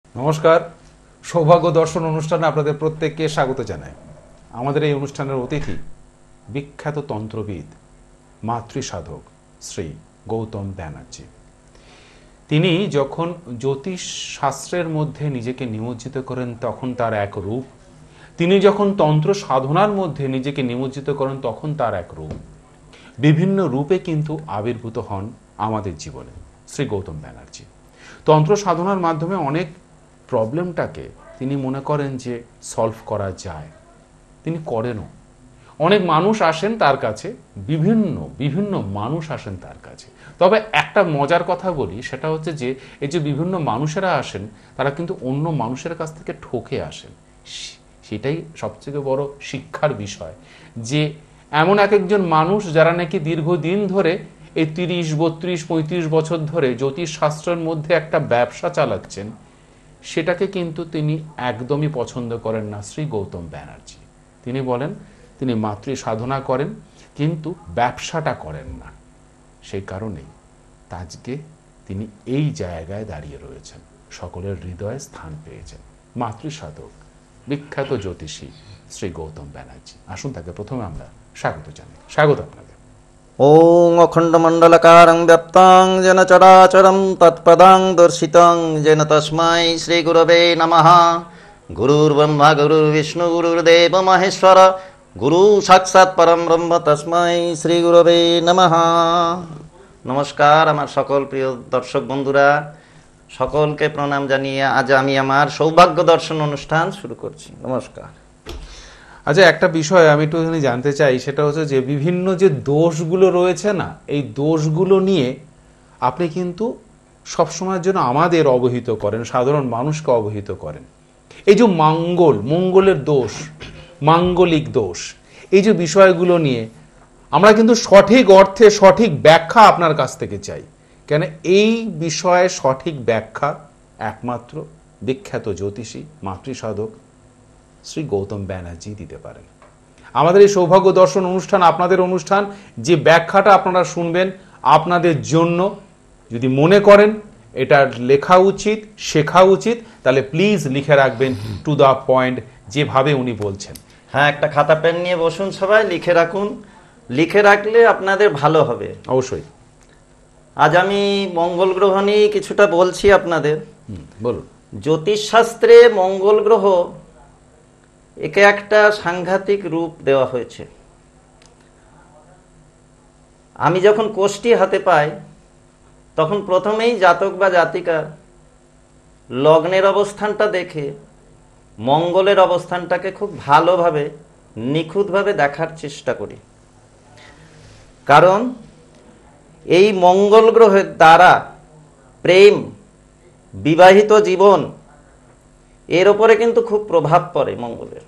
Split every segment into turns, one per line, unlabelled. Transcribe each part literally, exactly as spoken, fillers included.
নমস্কার, সৌভাগ্য দর্শন অনুষ্ঠানে আপনাদের প্রত্যেককে স্বাগত জানাই। আমাদের এই অনুষ্ঠানের অতিথি বিখ্যাত তন্ত্রবিদ, মাতৃসাধক শ্রী গৌতম ব্যানার্জি। তিনি যখন জ্যোতিষ শাস্ত্রের মধ্যে নিজেকে নিমজ্জিত করেন তখন তার এক রূপ, তিনি যখন তন্ত্র সাধনার মধ্যে নিজেকে নিমজ্জিত করেন তখন তার এক রূপ। বিভিন্ন রূপে কিন্তু আবির্ভূত হন আমাদের জীবনে শ্রী গৌতম ব্যানার্জি। তন্ত্র সাধনার মাধ্যমে অনেক প্রবলেমটাকে তিনি মনে করেন যে সলভ করা যায়, তিনি করেনও। অনেক মানুষ আসেন তার কাছে, বিভিন্ন বিভিন্ন মানুষ আসেন তার কাছে। তবে একটা মজার কথা বলি, সেটা হচ্ছে যে এই যে বিভিন্ন মানুষেরা আসেন তারা কিন্তু অন্য মানুষের কাছ থেকে ঠকে আসেন। সেটাই সবথেকে বড় শিক্ষার বিষয়, যে এমন এক একজন মানুষ যারা নাকি দীর্ঘদিন ধরে এই তিরিশ বত্রিশ পঁয়ত্রিশ বছর ধরে জ্যোতিষ শাস্ত্রের মধ্যে একটা ব্যবসা চালাচ্ছেন, সেটাকে কিন্তু তিনি একদমই পছন্দ করেন না শ্রী গৌতম ব্যানার্জি। তিনি বলেন তিনি মাতৃ সাধনা করেন কিন্তু ব্যবসাটা করেন না। সেই কারণেই আজকে তিনি এই জায়গায় দাঁড়িয়ে রয়েছেন, সকলের হৃদয়ে স্থান পেয়েছেন। মাতৃ সাধক, বিখ্যাত জ্যোতিষী শ্রী গৌতম ব্যানার্জি। আসুন তাকে প্রথমে আমরা স্বাগত জানাই। স্বাগত আপনাকে।
ওং অখণ্ডমণ্ডলকারং ব্যাপ্তং যেন চরাচরম তৎপদং দর্শিতং যেন তস্मै শ্রীগুরবে নমঃ। গুরুর্ব্রহ্মা গুরুর্বিষ্ণু গুরুর্দেব মহেশ্বর, গুরু সাক্ষাৎ পরম ব্রহ্ম তস্मै শ্রীগুরবে নমঃ। নমস্কার আমার সকল প্রিয় দর্শক বন্ধুরা, সকলকে প্রণাম জানিয়ে আজ আমি আমার সৌভাগ্য দর্শন অনুষ্ঠান শুরু করছি। নমস্কার।
আচ্ছা, একটা বিষয় আমি একটু জানতে চাই, সেটা হচ্ছে যে বিভিন্ন যে দোষগুলো রয়েছে না, এই দোষগুলো নিয়ে আপনি কিন্তু সবসময়ের জন্য আমাদের অবহিত করেন, সাধারণ মানুষকে অবহিত করেন। এই যে মঙ্গল মঙ্গলের দোষ, মাঙ্গলিক দোষ, এই যে বিষয়গুলো নিয়ে আমরা কিন্তু সঠিক অর্থে সঠিক ব্যাখ্যা আপনার কাছ থেকে চাই। কেন এই বিষয়ে সঠিক ব্যাখ্যা একমাত্র বিখ্যাত জ্যোতিষী মাতৃসাধক শ্রী গৌতম ব্যানার্জি দিতে পারেন। আমাদের এই সৌভাগ্য দর্শন অনুষ্ঠান আপনাদের অনুষ্ঠান, যে ব্যাখ্যাটা আপনারা শুনবেন আপনাদের জন্য। যদি মনে করেন এটা লেখা উচিত, শেখা উচিত, তাহলে প্লিজ লিখে রাখবেন টু দ্য পয়েন্ট, যেভাবে উনি বলছেন।
হ্যাঁ, একটা খাতা পেন নিয়ে বসুন, সবাই লিখে রাখুন। লিখে রাখলে আপনাদের ভালো হবে।
অবশ্যই।
আজ আমি মঙ্গল গ্রহ নিয়ে কিছুটা বলছি আপনাদের।
বলুন।
জ্যোতিষশাস্ত্রে মঙ্গল গ্রহ একে একটা সাংঘাতিক রূপ দেওয়া হয়েছে। আমি যখন কোষটি হাতে পাই তখন প্রথমেই জাতক বা জাতিকার লগ্নের অবস্থানটা দেখে মঙ্গলের অবস্থানটাকে খুব ভালোভাবে নিখুঁতভাবে দেখার চেষ্টা করি। কারণ এই মঙ্গল গ্রহের দ্বারা প্রেম, বিবাহিত জীবন, এর ওপরে কিন্তু খুব প্রভাব পড়ে মঙ্গলের।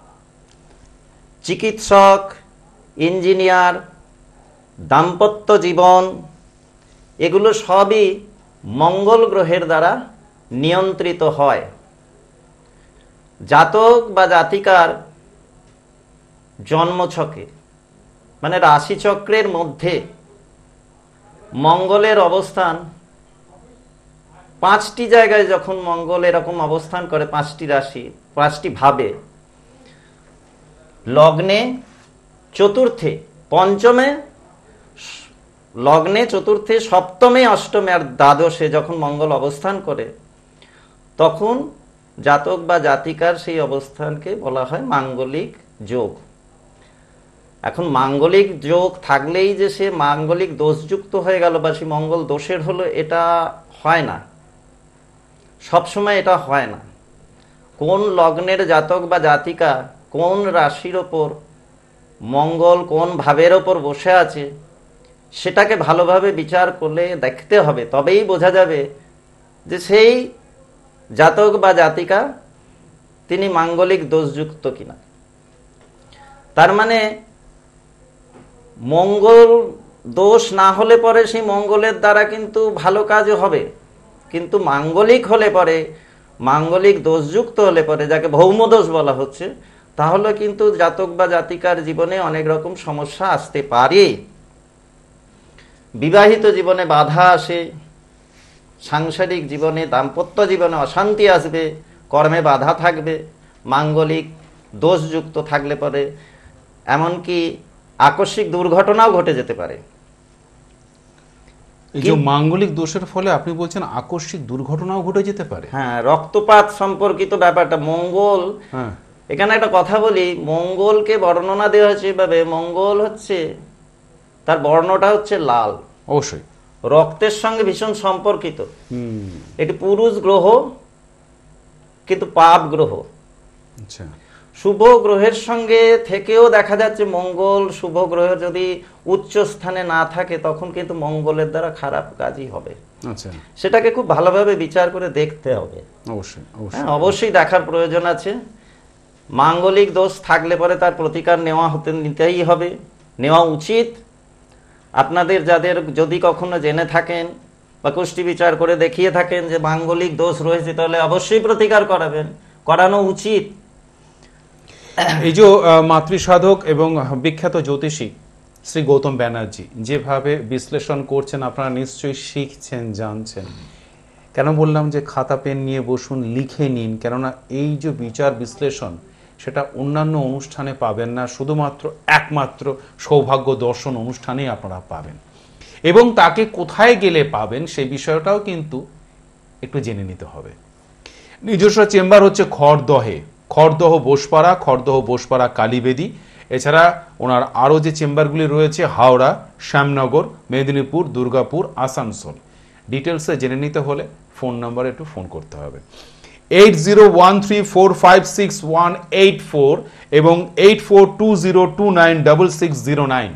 চিকিৎসক, ইঞ্জিনিয়ার, দাম্পত্য জীবন, এগুলো সবই মঙ্গল গ্রহের দ্বারা নিয়ন্ত্রিত হয়। জাতক বা জাতিকার জন্মছকে মানে রাশিচক্রের মধ্যে মঙ্গলের অবস্থান পাঁচটি জায়গায়, যখন মঙ্গল এরকম অবস্থান করে পাঁচটি রাশি পাঁচটি ভাবে, লগ্নে, চতুর্থে, পঞ্চমে, লগ্নে, চতুর্থে, সপ্তমে, অষ্টমে আর দ্বাদশে যখন মঙ্গল অবস্থান করে তখন জাতক বা জাতিকার সেই অবস্থানকে বলা হয় মাঙ্গলিক যোগ। এখন মাঙ্গলিক যোগ থাকলেই যে সে মাঙ্গলিক দোষযুক্ত হয়ে গেল বা সে মঙ্গল দোষের হলো, এটা হয় না, সবসময় এটা হয় না। কোন লগ্নের জাতক বা জাতিকা কোন রাশির ওপর মঙ্গল কোন ভাবের ওপর বসে আছে সেটাকে ভালোভাবে বিচার করলে দেখতে হবে, তবেই বোঝা যাবে যে সেই জাতক বা জাতিকা তিনি মাঙ্গলিক দোষযুক্ত কিনা। তার মানে মঙ্গল দোষ না হলে পরে সেই মঙ্গলের দ্বারা কিন্তু ভালো কাজ হবে, কিন্তু মাঙ্গলিক হলে পরে, মাঙ্গলিক দোষযুক্ত হলে পরে, যাকে ভৌম দোষ বলা হচ্ছে, তাহলে কিন্তু জাতক বা জাতিকার জীবনে অনেক রকম সমস্যা আসতে পারে। বিবাহিত জীবনে বাধা আসে, সাংসারিক জীবনে, দাম্পত্য জীবনে অশান্তি আসবে, কর্মে বাধা থাকবে, মাঙ্গলিক দোষযুক্ত থাকলে পরে এমনকি আকস্মিক দুর্ঘটনাও ঘটে যেতে পারে।
এই যে মাঙ্গলিক দোষের ফলে আপনি বলছেন আকস্মিক দুর্ঘটনাও ঘটে যেতে পারে।
হ্যাঁ, রক্তপাত সম্পর্কিত ব্যাপারটা। মঙ্গল,
হ্যাঁ,
এখানে একটা কথা বলি, মঙ্গলকে বর্ণনা দেওয়া হয়েছে এভাবে, মঙ্গল হচ্ছে, তার বর্ণটা হচ্ছে লাল,
অবশ্যই
রক্তের সঙ্গে ভীষণ সম্পর্কিত।
হুম,
এটি পুরুষ গ্রহ, কিন্তু পাপ গ্রহ।
আচ্ছা,
শুভ গ্রহের সঙ্গে থেকেও দেখা যাচ্ছে মঙ্গল শুভ গ্রহ যদি উচ্চ স্থানে না থাকে তখন কিন্তু মঙ্গলের দ্বারা খারাপ কাজই হবে।
আচ্ছা,
সেটাকে খুব ভালোভাবে বিচার করে দেখতে হবে।
অবশ্যই
হ্যাঁ,
অবশ্যই
অবশ্যই দেখার প্রয়োজন আছে। মাঙ্গলিক দোষ থাকলে পরে তার প্রতিকার নেওয়া হতে নিতেই হবে, নেওয়া উচিত। আপনাদের যাদের যদি কখনো জেনে থাকেন বা কুষ্টি বিচার করে দেখিয়ে থাকেন যে মাঙ্গলিক দোষ রয়েছে, তাহলে অবশ্যই প্রতিকার করাবেন, করানো উচিত।
এই যে আহ, মাতৃসাধক এবং বিখ্যাত জ্যোতিষী শ্রী গৌতম ব্যানার্জি যেভাবে বিশ্লেষণ করছেন, আপনারা নিশ্চয়ই শিখছেন, জানছেন। কেন বললাম যে খাতা পেন নিয়ে বসুন, লিখে নিন, কেননা এই যে বিচার বিশ্লেষণ সেটা অন্যান্য অনুষ্ঠানে পাবেন না, শুধুমাত্র একমাত্র সৌভাগ্য দর্শন অনুষ্ঠানেই আপনারা পাবেন। এবং তাকে কোথায় গেলে পাবেন সেই বিষয়টাও কিন্তু একটু জেনে নিতে হবে। নিজস্ব চেম্বার হচ্ছে খড়দহে, খড়দহ বোসপাড়া, খড়দহ বোসপাড়া কালীবেদী। এছাড়া ওনার আরও যে চেম্বারগুলি রয়েছে হাওড়া, শ্যামনগর, মেদিনীপুর, দুর্গাপুর, আসানসোল। ডিটেলসে জেনে নিতে হলে ফোন নাম্বারে একটু ফোন করতে হবে, eight zero one three four five six one eight four এবং eight four two zero two nine double six zero nine.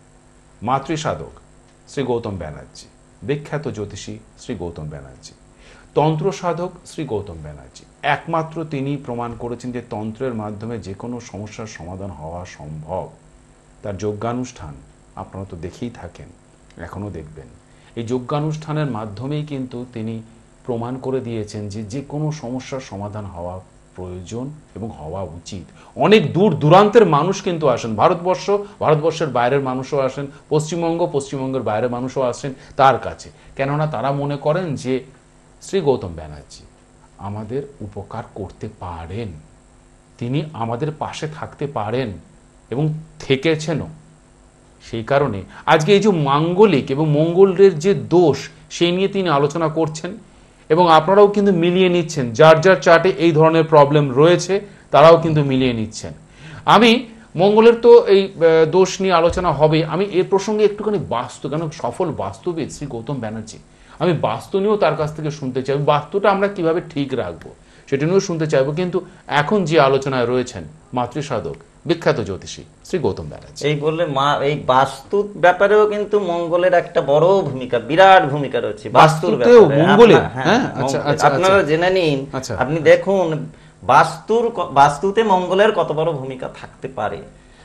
মাতৃসাধক শ্রী গৌতম ব্যানার্জি, বিখ্যাত জ্যোতিষী শ্রী গৌতম ব্যানার্জি, তন্ত্র সাধক শ্রী গৌতম ব্যানার্জি। একমাত্র তিনি প্রমাণ করেছেন যে তন্ত্রের মাধ্যমে যে কোনো সমস্যার সমাধান হওয়া সম্ভব। তার যজ্ঞানুষ্ঠান আপনারা তো দেখেই থাকেন, এখনও দেখবেন। এই যজ্ঞানুষ্ঠানের মাধ্যমেই কিন্তু তিনি প্রমাণ করে দিয়েছেন যে যে কোনো সমস্যার সমাধান হওয়া প্রয়োজন এবং হওয়া উচিত। অনেক দূর দূরান্তের মানুষ কিন্তু আসেন, ভারতবর্ষ, ভারতবর্ষের বাইরের মানুষও আসেন, পশ্চিমবঙ্গ, পশ্চিমবঙ্গের বাইরের মানুষও আসেন তার কাছে। কেননা তারা মনে করেন যে শ্রী গৌতম ব্যানার্জি আমাদের উপকার করতে পারেন, তিনি আমাদের পাশে থাকতে পারেন এবং থেকেছেনও। সেই কারণে আজকে এই যে মাঙ্গলিক এবং মঙ্গলের যে দোষ সেই নিয়ে তিনি আলোচনা করছেন এবং আপনারাও কিন্তু মিলিয়ে নিচ্ছেন। যার যার চার্টে এই ধরনের প্রবলেম রয়েছে তারাও কিন্তু মিলিয়ে নিচ্ছেন। আমি মঙ্গলের তো এই দোষ নিয়ে আলোচনা হবে, আমি এর প্রসঙ্গে একটুখানি বাস্তু, কেন সফল বাস্তুবিদ শ্রী গৌতম ব্যানার্জি, আমি বাস্তু নিয়েও তার কাছ থেকে শুনতে চাই। বাস্তুটা আমরা কিভাবে ঠিক রাখবো সেটা নিয়েও শুনতে চাইবো। কিন্তু এখন যে আলোচনায় রয়েছেন মাতৃসাধক বিখ্যাত জ্যোতিষী শ্রী গৌতম ব্যানার্জি,
এই বললে মা এই বাস্তুর ব্যাপারেও কিন্তু মঙ্গলের একটা বড় ভূমিকা, বিরাট ভূমিকা রয়েছে বাস্তুর
বাস্তুতেও
ব্যাপারে।
মঙ্গলের?
আপনার- হ্যাঁ,
হ্যাঁ, আচ্ছা,
মঙ্গলের।
আচ্ছা,
আপনারা
আচ্ছা।
জেনে নিন,
আচ্ছা।
আপনি দেখুন বাস্তুর ক- বাস্তুতে মঙ্গলের কত বড় ভূমিকা থাকতে পারে।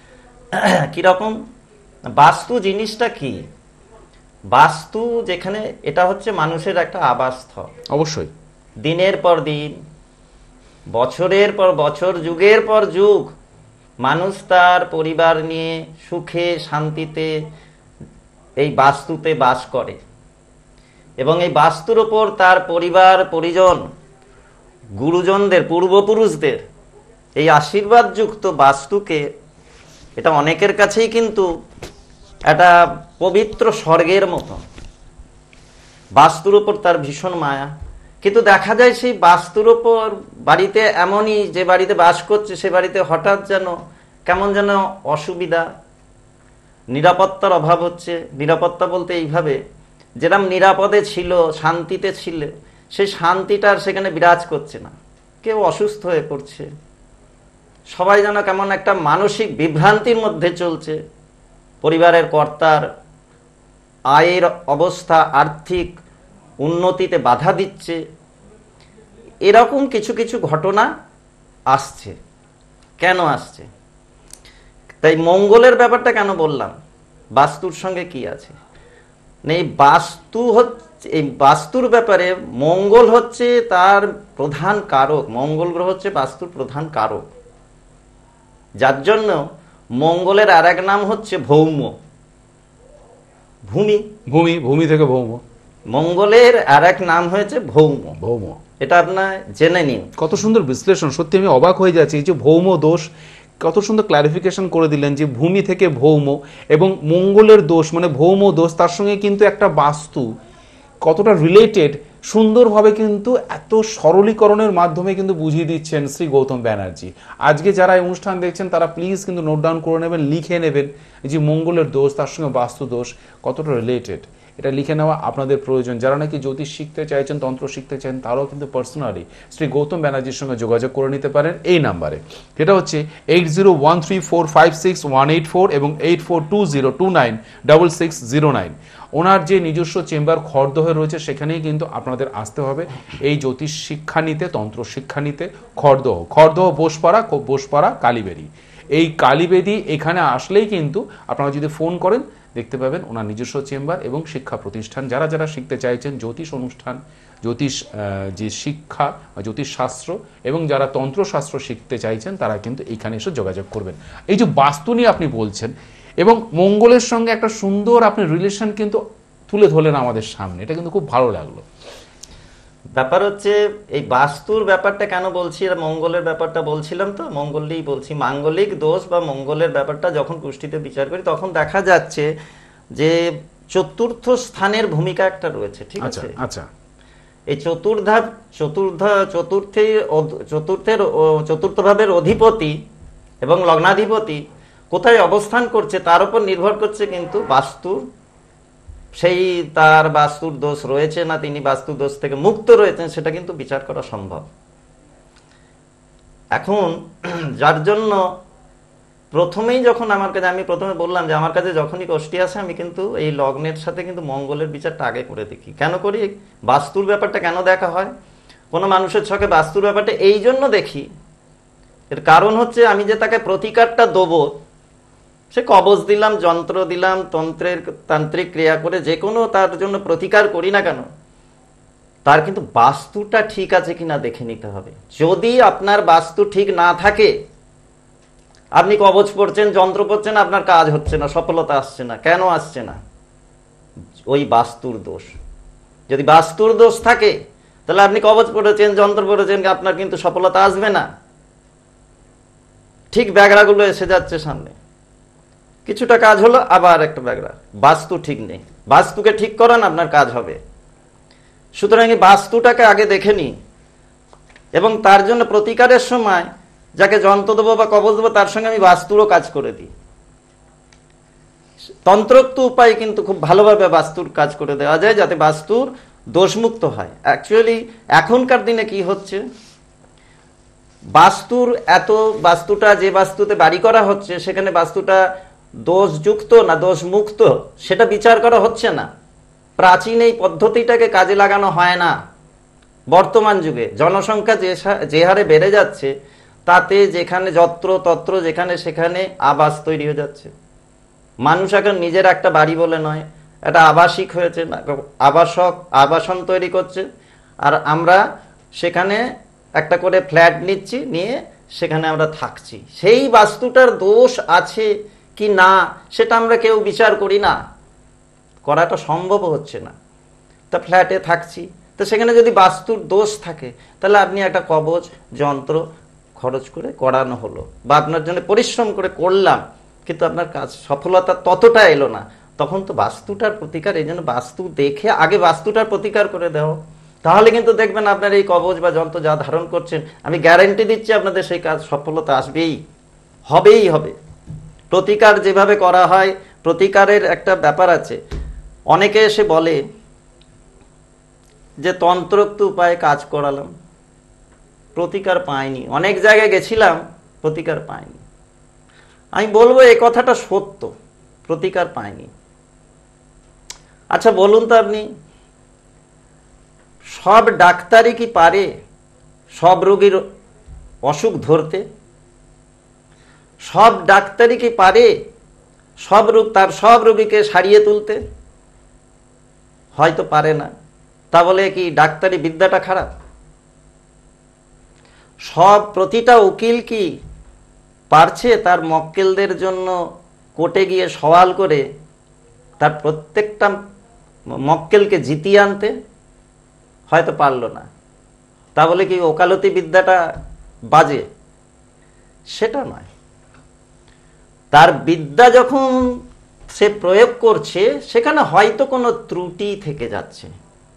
কিরকম বাস্তু জিনিসটা কি? বাস্তু যেখানে, এটা হচ্ছে মানুষের একটা আবাসস্থল।
অবশ্যই
দিনের পর দিন, বছরের পর বছর, যুগের পর যুগ মানুষ তার পরিবার নিয়ে সুখে শান্তিতে এই বাস্তুতে বাস করে এবং এই বাস্তুর ওপর তার পরিবার পরিজন, গুরুজনদের, পূর্বপুরুষদের এই আশীর্বাদযুক্ত বাস্তুকে, এটা অনেকের কাছেই কিন্তু একটা পবিত্র স্বর্গের মতো। বাস্তুর ওপর তার ভীষণ মায়া। কিন্তু দেখা যায় সেই বাস্তুর ওপর বাড়িতে এমনই, যে বাড়িতে বাস করছে সে বাড়িতে হঠাৎ যেন কেমন যেন অসুবিধা, নিরাপত্তার অভাব হচ্ছে। নিরাপত্তা বলতে এইভাবে, যেরকম নিরাপদে ছিল, শান্তিতে ছিল, সেই শান্তিটা আর সেখানে বিরাজ করছে না। কেউ অসুস্থ হয়ে পড়ছে, সবাই যেন কেমন একটা মানসিক বিভ্রান্তির মধ্যে চলছে। পরিবারের কর্তার আয়ের অবস্থা, আর্থিক উন্নতিতে বাধা দিচ্ছে। এরকম কিছু কিছু ঘটনা আসছে। কেন আসছে? তাই মঙ্গলের ব্যাপারটা কেন বললাম, বাস্তুর সঙ্গে কি আছে? এই বাস্তু হচ্ছে, এই বাস্তুর ব্যাপারে মঙ্গল হচ্ছে তার প্রধান কারক। মঙ্গল গ্রহ হচ্ছে বাস্তুর প্রধান কারক, যার জন্য মঙ্গলের আর এক নাম হচ্ছে ভৌম, ভূমি।
ভূমি, ভূমি থেকে ভৌম।
মঙ্গলের আর এক নাম হয়েছে ভৌম,
ভৌম,
এটা আপনার জেনে নিন।
কত সুন্দর বিশ্লেষণ, সত্যি আমি অবাক হয়ে যাচ্ছি। এই যে ভৌম দোষ, কত সুন্দর ক্লারিফিকেশন করে দিলেন যে ভূমি থেকে ভৌম এবং মঙ্গলের দোষ মানে ভৌম দোষ, তার সঙ্গে কিন্তু একটা বাস্তু কতটা রিলেটেড সুন্দরভাবে কিন্তু এত সরলীকরণের মাধ্যমে কিন্তু বুঝিয়ে দিচ্ছেন শ্রী গৌতম ব্যানার্জি। আজকে যারা এই অনুষ্ঠান দেখছেন তারা প্লিজ কিন্তু নোট ডাউন করে নেবেন, লিখে নেবেন যে মঙ্গলের দোষ তার সঙ্গে বাস্তু দোষ কতটা রিলেটেড, এটা লিখে নেওয়া আপনাদের প্রয়োজন। যারা নাকি জ্যোতিষ শিখতে চাইছেন, তন্ত্র শিখতে চান, তারাও কিন্তু পার্সোনালি শ্রী গৌতম ব্যানার্জির সঙ্গে যোগাযোগ করে নিতে পারেন এই নাম্বারে। এটা হচ্ছে eight zero one three four five six one eight four এবং eight four two zero two nine double six zero nine. ওনার যে নিজস্ব চেম্বার খড়দহে রয়েছে সেখানেই কিন্তু আপনাদের আসতে হবে এই জ্যোতিষ শিক্ষা নিতে, তন্ত্র শিক্ষা নিতে। খড়দহ, খড়দহ বোসপাড়া, বোসপাড়া কালীবেড়ি, এই কালীবেদি এখানে আসলেই কিন্তু আপনারা যদি ফোন করেন দেখতে পাবেন ওনার নিজস্ব চেম্বার এবং শিক্ষা প্রতিষ্ঠান। যারা যারা শিখতে চাইছেন জ্যোতিষ অনুষ্ঠান, জ্যোতিষ যে শিক্ষা বা জ্যোতিষশাস্ত্র এবং যারা তন্ত্রশাস্ত্র শিখতে চাইছেন তারা কিন্তু এইখানে এসে যোগাযোগ করবেন। এই যে বাস্তু নিয়ে আপনি বলছেন এবং মঙ্গলের সঙ্গে একটা সুন্দর আপনি রিলেশন কিন্তু তুলে ধরলেন আমাদের সামনে, এটা কিন্তু খুব ভালো লাগলো।
ব্যাপার হচ্ছে এই বাস্তুর ব্যাপারটা কেন বলছি, আর মঙ্গলের ব্যাপারটা বলছিলাম, তো মঙ্গলেই বলছি। মাঙ্গলিক দোষ বা মঙ্গলের ব্যাপারটা যখন কুষ্টিতে বিচার করি তখন দেখা যাচ্ছে যে চতুর্থ স্থানের ভূমিকা একটা রয়েছে, ঠিক আছে?
আচ্ছা,
এই চতুর্ধা চতুর্ধ চতুর্থে চতুর্থের চতুর্থ ভাবের অধিপতি এবং লগ্নাধিপতি কোথায় অবস্থান করছে তার উপর নির্ভর করছে কিন্তু বাস্তুর, সেই তার বাস্তুর দোষ রয়েছে না তিনি বাস্তু দোষ থেকে মুক্ত রয়েছেন সেটা কিন্তু বিচার করা সম্ভব। এখন যার জন্য প্রথমেই যখন আমার কাছে, আমি প্রথমে বললাম যে আমার কাছে যখনই কোষ্ঠী আসে আমি কিন্তু এই লগ্নের সাথে কিন্তু মঙ্গলের বিচারটা আগে করে দেখি। কেন করি? বাস্তুর ব্যাপারটা কেন দেখা হয়, কোনো মানুষের ছকে বাস্তুর ব্যাপারটা এই জন্য দেখি, এর কারণ হচ্ছে আমি যে তাকে প্রতিকারটা দেবো, সে কবচ দিলাম, যন্ত্র দিলাম, তন্ত্রের তান্ত্রিক ক্রিয়া করে যে কোনো তার জন্য প্রতিকার করি না কেন, তার কিন্তু বাস্তুটা ঠিক আছে কিনা দেখে নিতে হবে। যদি আপনার বাস্তু ঠিক না থাকে, আপনি কবচ পড়ছেন, যন্ত্র পড়ছেন, আপনার কাজ হচ্ছে না, সফলতা আসছে না। কেন আসছে না? ওই বাস্তুর দোষ। যদি বাস্তুর দোষ থাকে তাহলে আপনি কবচ পড়েছেন, যন্ত্র পড়েছেন, আপনার কিন্তু সফলতা আসবে না। ঠিক ব্যাগড়াগুলো এসে যাচ্ছে সামনে, কিছুটা কাজ হলো আবার একটা ব্যাগড়া, বাস্তু ঠিক নেই। বাস্তুকে ঠিক করান, আপনার কাজ হবে। সুতরাং এই বাস্তুটাকে আগে দেখে নিই এবং তার জন্য প্রতিকারের সময় যাকে যন্ত্র দেবো বা কবচ দেবো তার সঙ্গে আমি বাস্তুরও কাজ করে দিই। তন্ত্রোক্ত উপায় কিন্তু খুব ভালোভাবে বাস্তুর কাজ করে দেওয়া যায় যাতে বাস্তুর দোষমুক্ত হয়। অ্যাকচুয়ালি এখনকার দিনে কি হচ্ছে, বাস্তুর এত বাস্তুটা যে বাস্তুতে বাড়ি করা হচ্ছে সেখানে বাস্তুটা দোষযুক্ত না দোষমুক্ত সেটা বিচার করা হচ্ছে না। প্রাচীন এই পদ্ধতিটাকে কাজে লাগানো হয় না। বর্তমান যুগে জনসংখ্যা যে যে হারে বেড়ে যাচ্ছে তাতে যেখানে যত্র তত্র যেখানে সেখানে আবাস তৈরি হয়ে যাচ্ছে। মানুষ এখন নিজের একটা বাড়ি বলে নয়, একটা আবাসিক হয়েছে, আবাসক আবাসন তৈরি করছে, আর আমরা সেখানে একটা করে ফ্ল্যাট নিচ্ছি, নিয়ে সেখানে আমরা থাকছি। সেই বাস্তুটার দোষ আছে কি না সেটা আমরা কেউ বিচার করি না, করাটা সম্ভব হচ্ছে না। তা ফ্ল্যাটে থাকছি, তো সেখানে যদি বাস্তুর দোষ থাকে তাহলে আপনি একটা কবচ যন্ত্র খরচ করে করানো হলো বা আপনার জন্য পরিশ্রম করে করলাম, কিন্তু আপনার কাজ সফলতা ততটা এলো না, তখন তো বাস্তুটার প্রতিকার। এই জন্য বাস্তু দেখে আগে বাস্তুটার প্রতিকার করে দেওয়া, তাহলে কিন্তু দেখবেন আপনার এই কবচ বা যন্ত্র যা ধারণ করছেন, আমি গ্যারান্টি দিচ্ছি আপনাদের সেই কাজ সফলতা আসবেই, হবেই হবে। প্রতিকার যেভাবে করা হয়, প্রতিকারের একটা ব্যাপার আছে। অনেকে এসে বলে যে তন্ত্রোক্ত উপায়ে কাজ করালাম, প্রতিকার পাইনি, অনেক জায়গায় গেছিলাম, প্রতিকার পাইনি। আমি বলবো এই কথাটা সত্য, প্রতিকার পাইনি। আচ্ছা বলুন তো আপনি, সব ডাক্তারই কি পারে সব রোগীর অসুখ ধরতে? সব ডাক্তারই কি পারে সব রোগ তার সব রোগীকে সারিয়ে তুলতে? হয়তো পারে না। তা বলে কি ডাক্তারি বিদ্যাটা খারাপ? সব প্রতিটা উকিল কি পারছে তার মক্কেলদের জন্য কোর্টে গিয়ে সওয়াল করে তার প্রত্যেকটা মক্কেলকে জিতিয়ে আনতে, হয়তো পারলো না। তা বলে কি ওকালতি বিদ্যাটা বাজে? সেটা নয়। তার বিদ্যা যখন সে প্রয়োগ করছে সেখানে হয়তো কোনো ত্রুটি থেকে যাচ্ছে,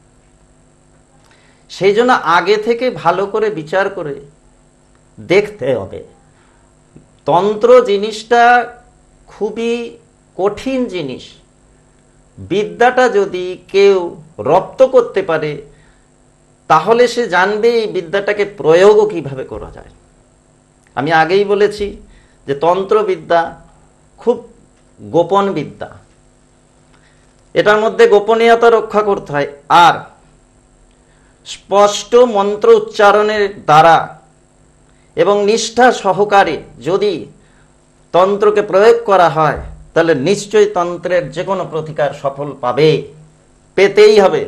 সেই জন্য আগে থেকে ভালো করে বিচার করে দেখতে হবে। তন্ত্র জিনিসটা খুবই কঠিন জিনিস। বিদ্যাটা যদি কেউ রপ্ত করতে পারে তাহলে সে জানবে এই বিদ্যাটাকে প্রয়োগও কিভাবে করা যায়। আমি আগেই বলেছি যে তন্ত্রবিদ্যা খুব গোপন বিদ্যা, এটার মধ্যে গোপনীয়তা রক্ষা করতে হয়। আর স্পষ্ট মন্ত্র উচ্চারণের দ্বারা এবং নিষ্ঠা সহকারে যদি তন্ত্রকে প্রয়োগ করা হয় তাহলে নিশ্চয়ই তন্ত্রের যে কোনো প্রতিকার সফল পাবে, পেতেই হবে।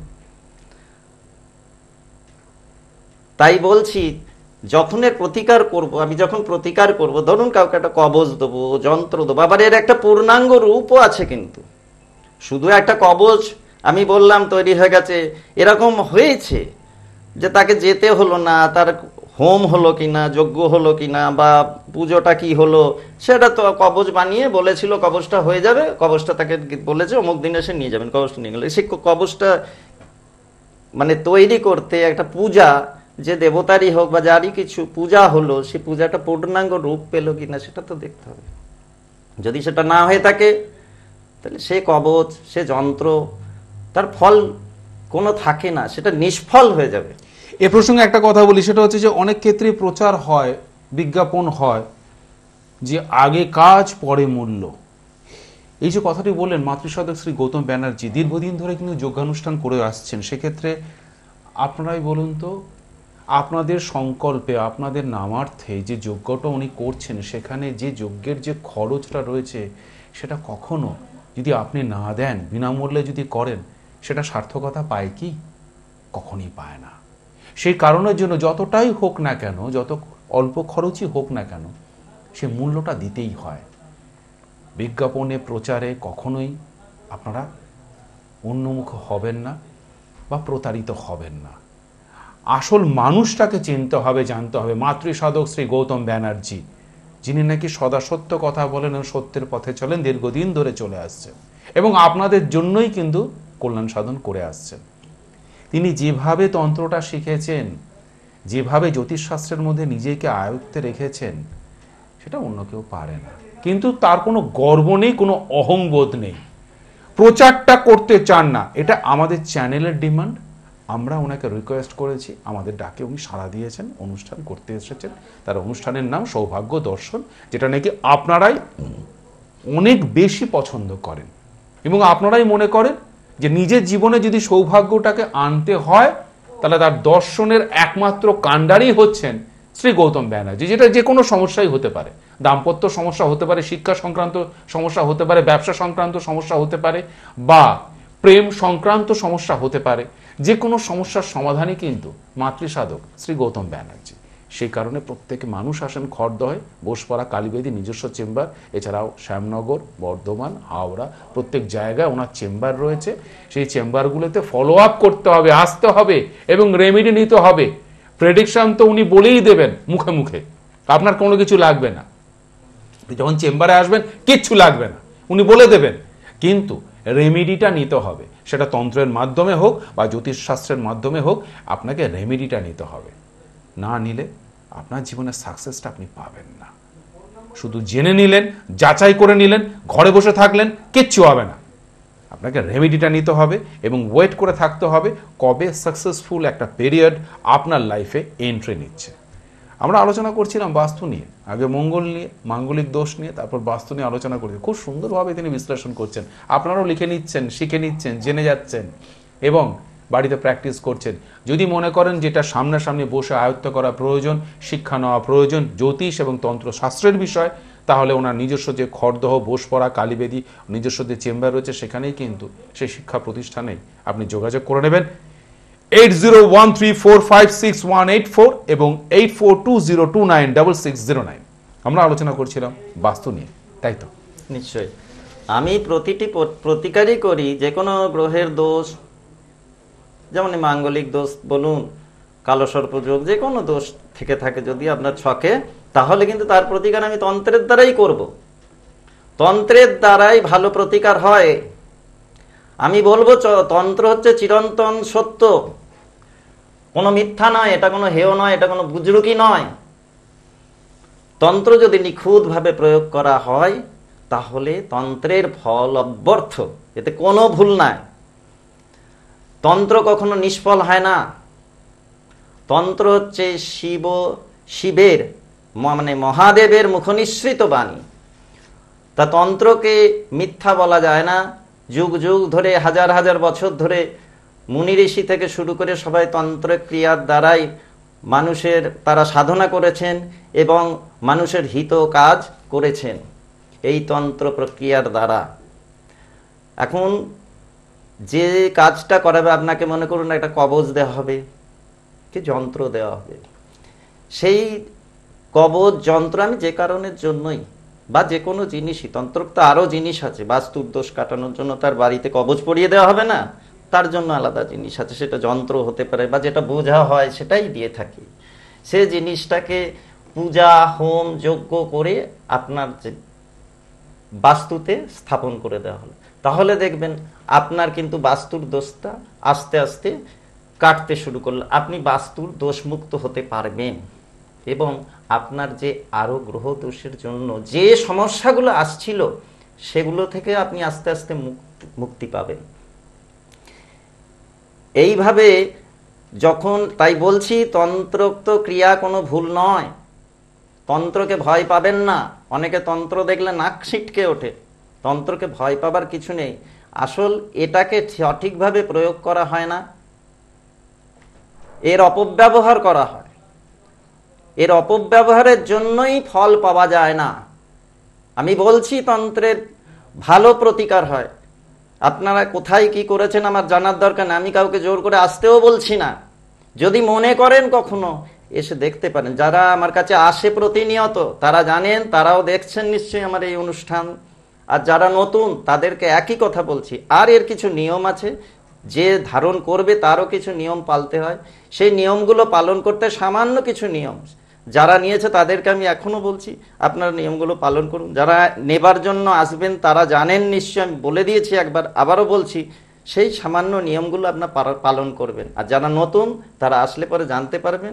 তাই বলছি, যখনের প্রতিকার করব, আমি যখন প্রতিকার করব, ধরুন কাউকে একটা কবজ দেবো, যন্ত্র দেবো, আবার এর একটা পূর্ণাঙ্গ রূপও আছে। কিন্তু শুধু একটা কবজ আমি বললাম তৈরি হয়ে গেছে, এরকম হয়েছে যে তাকে যেতে হলো না, তার হোম হলো কিনা, যজ্ঞ হলো কিনা, বা পুজোটা কি হলো, সেটা তো কবজ বানিয়ে বলেছিল কবজটা হয়ে যাবে, কবজটা তাকে বলেছে অমুক দিনে সে নিয়ে যাবেন, কবজটা নিয়ে গেলে সেই কবজটা মানে তৈরি করতে একটা পূজা, যে দেবতারই হোক বা যারই কিছু পূজা হলো, সেই পূজাটা পূর্ণাঙ্গ রূপ পেল কিনা সেটা তো দেখতে হবে। যদি সেটা না হয়ে থাকে তাহলে সে কবচ, সে যন্ত্র, তার ফল কোনো থাকে না, সেটা নিষ্ফল হয়ে যাবে।
এ প্রসঙ্গে একটা কথা বলি, সেটা হচ্ছে যে অনেক ক্ষেত্রে প্রচার হয়, বিজ্ঞাপন হয় যে আগে কাজ পরে মূল্য। এই যে কথাটি বললেন মাতৃসাধক শ্রী গৌতম ব্যানার্জি দীর্ঘদিন ধরে কিন্তু যোগ্যানুষ্ঠান করে আসছেন, সেক্ষেত্রে আপনারাই বলুন তো, আপনাদের সংকল্পে, আপনাদের নামার্থে যে যজ্ঞটা উনি করছেন, সেখানে যে যজ্ঞের যে খরচটা রয়েছে সেটা কখনো যদি আপনি না দেন, বিনামূল্যে যদি করেন, সেটা সার্থকতা পায় কি? কখনই পায় না। সেই কারণের জন্য যতটাই হোক না কেন, যত অল্প খরচই হোক না কেন, সে মূল্যটা দিতেই হয়। বিজ্ঞাপনে, প্রচারে কখনোই আপনারা উন্মুখ হবেন না বা প্রতারিত হবেন না। আসল মানুষটাকে চিনতে হবে, জানতে হবে। মাতৃসাধক শ্রী গৌতম ব্যানার্জি, যিনি নাকি সদা সত্য কথা বলেন ও সত্যের পথে চলেন, দীর্ঘদিন ধরে চলে আসছেন এবং আপনাদের জন্যই কিন্তু কল্যাণ সাধন করে আসছেন। তিনি যেভাবে তন্ত্রটা শিখেছেন, যেভাবে জ্যোতিষশাস্ত্রের মধ্যে নিজেকে আয়ত্তে রেখেছেন, সেটা অন্য কেউ পারে না। কিন্তু তার কোনো গর্ব নেই, কোনো অহংবোধ নেই, প্রচারটা করতে চান না। এটা আমাদের চ্যানেলের ডিমান্ড। আমরা ওনাকে রিকোয়েস্ট করেছি, আমাদের ডাকে উনি সাড়া দিয়েছেন, অনুষ্ঠান করতে এসেছেন। তার অনুষ্ঠানের নাম সৌভাগ্য দর্শন, যেটা নাকি আপনারাই অনেক বেশি পছন্দ করেন এবং আপনারাই মনে করেন যে নিজের জীবনে যদি সৌভাগ্যটাকে আনতে হয় তাহলে তার দর্শনের একমাত্র কাণ্ডারই হচ্ছেন শ্রী গৌতম ব্যানার্জি। যেটা যে কোনো সমস্যাই হতে পারে, দাম্পত্য সমস্যা হতে পারে, শিক্ষা সংক্রান্ত সমস্যা হতে পারে, ব্যবসা সংক্রান্ত সমস্যা হতে পারে, বা প্রেম সংক্রান্ত সমস্যা হতে পারে। যে কোনো সমস্যার সমাধানই কিন্তু মাতৃসাধক শ্রী গৌতম ব্যানার্জি। সেই কারণে প্রত্যেক মানুষ আসেন খড়দহে, বোসপাড়া, কালীবেদী নিজস্ব চেম্বার, এছাড়াও শ্যামনগর, বর্ধমান, হাওড়া, প্রত্যেক জায়গায় ওনার চেম্বার রয়েছে। সেই চেম্বারগুলোতে ফলো আপ করতে হবে, আসতে হবে এবং রেমেডি নিতে হবে। প্রেডিকশন তো উনি বলেই দেবেন মুখে মুখে, আপনার কোনো কিছু লাগবে না। যখন চেম্বারে আসবেন কিচ্ছু লাগবে না, উনি বলে দেবেন, কিন্তু রেমেডিটা নিতে হবে। সেটা তন্ত্রের মাধ্যমে হোক বা জ্যোতিষশাস্ত্রের মাধ্যমে হোক, আপনাকে রেমেডিটা নিতে হবে। না নিলে আপনার জীবনের সাকসেসটা আপনি পাবেন না। শুধু জেনে নিলেন, যাচাই করে নিলেন, ঘরে বসে থাকলেন, কিচ্ছু হবে না। আপনাকে রেমেডিটা নিতে হবে এবং ওয়েট করে থাকতে হবে কবে সাকসেসফুল একটা পিরিয়ড আপনার লাইফে এন্ট্রি নিচ্ছে। আমরা আলোচনা করছিলাম বাস্তু নিয়ে, আগে মঙ্গল নিয়ে, মাঙ্গলিক দোষ নিয়ে, তারপর বাস্তু নিয়ে আলোচনা করছি। খুব সুন্দরভাবে তিনি বিশ্লেষণ করছেন। আপনারাও লিখে নিচ্ছেন, শিখে নিচ্ছেন, জেনে যাচ্ছেন এবং বাড়িতে প্র্যাকটিস করছেন। যদি মনে করেন যেটা সামনাসামনি বসে আয়ত্ত করা প্রয়োজন, শিক্ষা নেওয়া প্রয়োজন জ্যোতিষ এবং তন্ত্রশাস্ত্রের বিষয়, তাহলে ওনার নিজস্ব যে খড়দহ, বোসপাড়া, কালীবেদী নিজস্ব যে চেম্বার রয়েছে, সেখানেই কিন্তু সেই শিক্ষা প্রতিষ্ঠানেই আপনি যোগাযোগ করে নেবেন। Eight zero one three four five six one eight four এবং eight four two zero two nine double six zero nine. আমরা আলোচনা করছিলাম বাস্তু নিয়ে, তাই তো?
নিশ্চয়ই। আমি প্রতিটি প- প্রতিকারই করি যে কোনো গ্রহের দোষ, যেমন এই মাঙ্গলিক দোষ বলুন, কালো সর্পযোগ, যে কোনো দোষ থেকে থাকে যদি আপনার ছকে, তাহলে কিন্তু তার প্রতিকার আমি তন্ত্রের দ্বারাই করব। তন্ত্রের দ্বারাই ভালো প্রতিকার হয়। আমি বলবো চ- তন্ত্র হচ্ছে চিরন্তন সত্য, কোনো মিথ্যা নয়, এটা কোনো হেয় নয়, এটা কোনো বুজরুকি নয়। তন্ত্র যদি নিখুঁতভাবে প্রয়োগ করা হয় তাহলে তন্ত্রের ফল অব্যর্থ, এতে কোনো ভুল নাই। তন্ত্র কখনো নিষ্ফল হয় না। তন্ত্র হচ্ছে শিব শিবের ম- মানে মহাদেবের মুখনিসৃত বাণী। তা তন্ত্রকে মিথ্যা বলা যায় না। যুগ যুগ ধরে, হাজার হাজার বছর ধরে মুনি ঋষি থেকে শুরু করে সবাই তন্ত্র ক্রিয়ার দ্বারাই মানুষের তারা সাধনা করেছেন এবং মানুষের হিত কাজ করেছেন এই তন্ত্র প্রক্রিয়ার দ্বারা। এখন যে কাজটা করাবে, আপনাকে মনে করুন একটা কবজ দেওয়া হবে, কি যন্ত্র দেওয়া হবে, সেই কবজ যন্ত্র আমি যে কারণের জন্যই, বা যে কোনো জিনিসই, তন্ত্র তো আরও জিনিস আছে, বাস্তুর দোষ কাটানোর জন্য তার বাড়িতে কবজ পরিয়ে দেওয়া হবে না, তার জন্য আলাদা জিনিস আছে, সেটা যন্ত্র হতে পারে বা যেটা বোঝা হয় সেটাই দিয়ে থাকি। সে জিনিসটাকে পূজা হোম যজ্ঞ করে আপনার যে বাস্তুতে স্থাপন করে দেওয়া হলো, তাহলে দেখবেন আপনার কিন্তু বাস্তুর দোষটা আস্তে আস্তে কাটতে শুরু করলো, আপনি বাস্তুর দোষমুক্ত হতে পারবেন এবং আপনার যে আরো গ্রহ দোষের জন্য যে সমস্যাগুলো আসছিল সেগুলো থেকে আপনি আস্তে আস্তে মুক্তি মুক্তি পাবেন। এইভাবে যখন, তাই বলছি তন্ত্রোক্ত ক্রিয়া কোনো ভুল নয়, তন্ত্রকে ভয় পাবেন না। অনেকে তন্ত্র দেখলে নাক ছিটকে ওঠে, তন্ত্রকে ভয় পাবার কিছু নেই। আসল এটাকে সঠিকভাবে প্রয়োগ করা হয় না, এর অপব্যবহার করা হয়। এর অপব্যবহারের জন্যই ফল পাওয়া যায় না। আমি বলছি তন্ত্রের ভালো প্রতিকার হয়। আপনারা কোথায় কি করেছেন আমার জানার দরকার নেই, আমি কাউকে জোর করে আসতেও বলছি না। যদি মনে করেন কখনো এসে দেখতে পারেন। যারা আমার কাছে আসে প্রতিনিয়ত তারা জানেন, তারাও দেখছেন নিশ্চয়ই আমার এই অনুষ্ঠান। আর যারা নতুন তাদেরকে একই কথা বলছি। আর এর কিছু নিয়ম আছে, যে ধারণ করবে তারও কিছু নিয়ম পালতে হয়। সেই নিয়মগুলো পালন করতে সামান্য কিছু নিয়ম, যারা নিয়েছে তাদেরকে আমি এখনো বলছি আপনারা নিয়মগুলো পালন করুন। যারা নেবার জন্য আসবেন তারা জানেন নিশ্চয়ই, আমি বলে দিয়েছি একবার, আবারও বলছি, সেই সামান্য নিয়মগুলো আপনার পালন করবেন। আর যারা নতুন তারা আসলে পরে জানতে পারবেন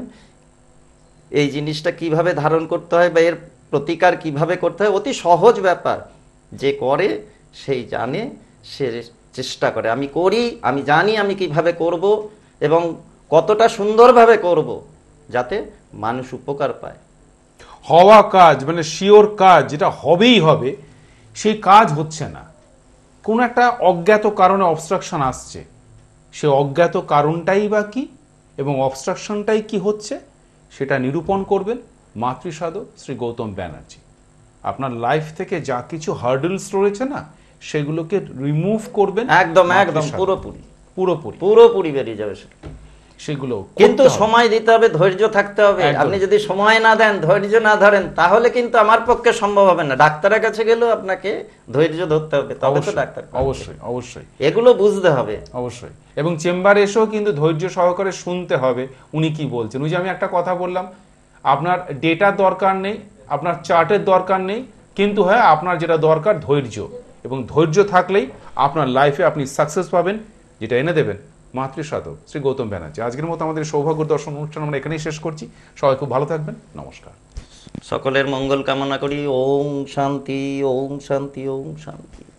এই জিনিসটা কিভাবে ধারণ করতে হয় বা এর প্রতিকার কিভাবে করতে হয়। অতি সহজ ব্যাপার, যে করে সেই জানে, সে চেষ্টা করে। আমি করি, আমি জানি আমি কিভাবে করব এবং কতটা সুন্দরভাবে করব যাতে মানুষ উপকার পায়।
হওয়া কাজ মানে শিওর কাজ, যেটা হবেই হবে, সেই কাজ হচ্ছে না। কোনো একটা অজ্ঞাত কারণে অবস্ট্রাকশন আসছে, সে অজ্ঞাত কারণটাই বা কি এবং অবস্ট্রাকশনটাই কি হচ্ছে সেটা নিরূপণ করবেন মাতৃসাধক শ্রী গৌতম ব্যানার্জি। আপনার লাইফ থেকে যা কিছু হার্ডলস রয়েছে না, সেগুলোকে রিমুভ করবেন
একদম একদম
মাতৃসাধক।
পুরোপুরি
পুরোপুরি
পুরোপুরি বেরিয়ে যাবে সেটা।
সেগুলো
কিন্তু
করতে হবে।
সময় দিতে হবে, ধৈর্য থাকতে হবে।
একদম।
আপনি যদি সময় না দেন, ধৈর্য না ধরেন, তাহলে কিন্তু আমার পক্ষে সম্ভব হবে না। ডাক্তারের কাছে গেলেও আপনাকে ধৈর্য ধরতে হবে, তবে তো
অবশ্যই
ডাক্তার পাবেন।
অবশ্যই অবশ্যই
এগুলো বুঝতে হবে।
অবশ্যই এবং চেম্বারে এসেও কিন্তু ধৈর্য সহকারে শুনতে হবে উনি কি বলছেন। ওই যে আমি একটা কথা বললাম, আপনার ডেটার দরকার নেই, আপনার চার্টের দরকার নেই, কিন্তু হ্যাঁ আপনার যেটা দরকার ধৈর্য, এবং ধৈর্য থাকলেই আপনার লাইফে আপনি সাকসেস পাবেন, যেটা এনে দেবেন মাতৃসাধক শ্রী গৌতম ব্যানার্জি। আজকের মতো আমাদের সৌভাগ্য দর্শন অনুষ্ঠান আমরা এখানেই শেষ করছি। সবাই খুব ভালো থাকবেন, নমস্কার।
সকলের মঙ্গল কামনা করি। ওম শান্তি, ওম শান্তি, ওম শান্তি।